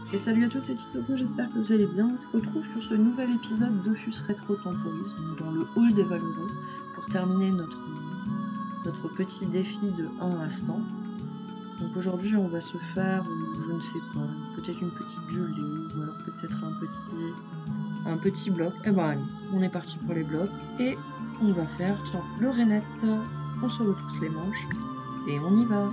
Et salut à tous, c'est Titoko, j'espère que vous allez bien. On se retrouve sur ce nouvel épisode Dofus Rétro Temporisme dans le hall des Valeureux pour terminer notre petit défi de 1 à 100. Donc aujourd'hui on va se faire, je ne sais pas, peut-être une petite gelée ou alors peut-être un petit bloc. Et ben allez, on est parti pour les blocs et on va faire le rainette. On se retrousse les manches et on y va.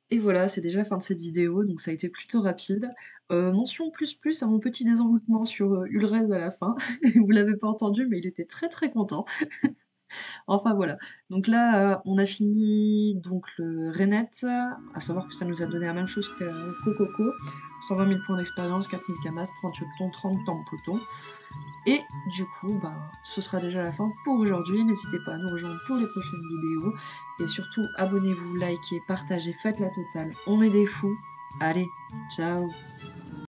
Et voilà, c'est déjà la fin de cette vidéo, donc ça a été plutôt rapide. Mention plus plus à mon petit désenvoûtement sur, Ulrez à la fin. Vous l'avez pas entendu, mais il était très, très content. Enfin voilà, donc là, on a fini donc le Renette, à savoir que ça nous a donné la même chose qu'au Coco. 120 000 points d'expérience, 4 000 camas, 30 jetons, 30 tampotons. Et du coup, ben, ce sera déjà la fin pour aujourd'hui. N'hésitez pas à nous rejoindre pour les prochaines vidéos. Et surtout, abonnez-vous, likez, partagez, faites la totale. On est des fous. Allez, ciao!